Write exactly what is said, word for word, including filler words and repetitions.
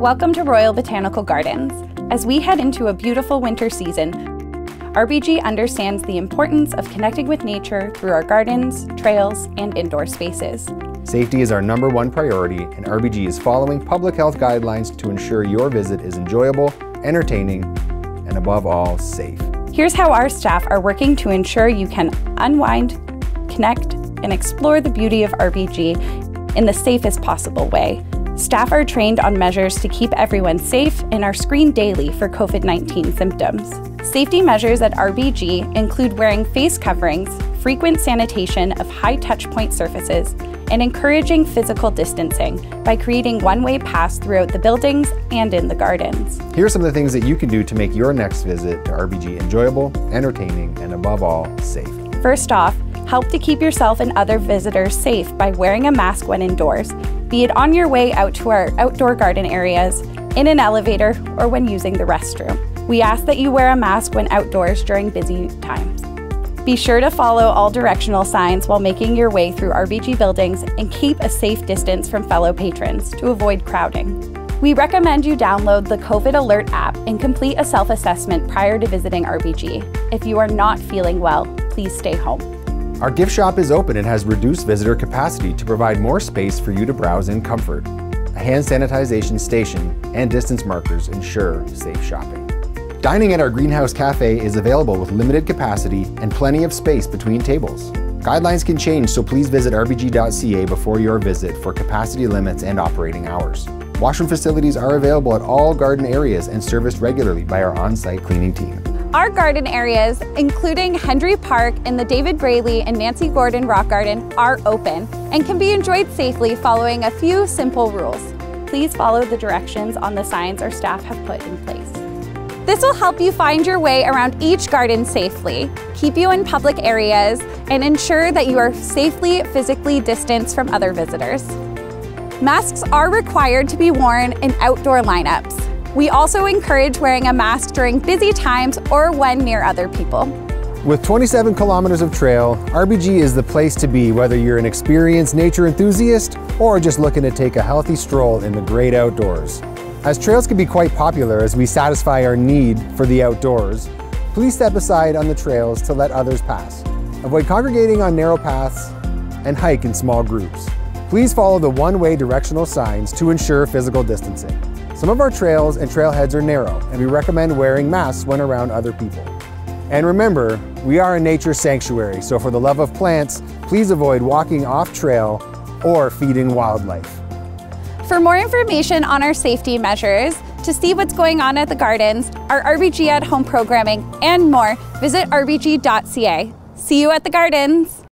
Welcome to Royal Botanical Gardens. As we head into a beautiful winter season, R B G understands the importance of connecting with nature through our gardens, trails, and indoor spaces. Safety is our number one priority, and R B G is following public health guidelines to ensure your visit is enjoyable, entertaining, and above all, safe. Here's how our staff are working to ensure you can unwind, connect, and explore the beauty of R B G in the safest possible way. Staff are trained on measures to keep everyone safe and are screened daily for COVID nineteen symptoms. Safety measures at R B G include wearing face coverings, frequent sanitation of high touchpoint surfaces, and encouraging physical distancing by creating one-way paths throughout the buildings and in the gardens. Here are some of the things that you can do to make your next visit to R B G enjoyable, entertaining, and above all, safe. First off, help to keep yourself and other visitors safe by wearing a mask when indoors, be it on your way out to our outdoor garden areas, in an elevator, or when using the restroom. We ask that you wear a mask when outdoors during busy times. Be sure to follow all directional signs while making your way through R B G buildings and keep a safe distance from fellow patrons to avoid crowding. We recommend you download the COVID Alert app and complete a self-assessment prior to visiting R B G. If you are not feeling well, please stay home. Our gift shop is open and has reduced visitor capacity to provide more space for you to browse in comfort. A hand sanitization station and distance markers ensure safe shopping. Dining at our Greenhouse Cafe is available with limited capacity and plenty of space between tables. Guidelines can change, so please visit r b g dot c a before your visit for capacity limits and operating hours. Washroom facilities are available at all garden areas and serviced regularly by our on-site cleaning team. Our garden areas, including Hendry Park and the David Braley and Nancy Gordon Rock Garden, are open and can be enjoyed safely following a few simple rules. Please follow the directions on the signs our staff have put in place. This will help you find your way around each garden safely, keep you in public areas, and ensure that you are safely physically distanced from other visitors. Masks are required to be worn in outdoor lineups. We also encourage wearing a mask during busy times or when near other people. With twenty-seven kilometers of trail, R B G is the place to be whether you're an experienced nature enthusiast or just looking to take a healthy stroll in the great outdoors. As trails can be quite popular as we satisfy our need for the outdoors, please step aside on the trails to let others pass. Avoid congregating on narrow paths and hike in small groups. Please follow the one-way directional signs to ensure physical distancing. Some of our trails and trailheads are narrow, and we recommend wearing masks when around other people. And remember, we are a nature sanctuary, so for the love of plants, please avoid walking off trail or feeding wildlife. For more information on our safety measures, to see what's going on at the gardens, our R B G at Home programming, and more, visit r b g dot c a. See you at the gardens!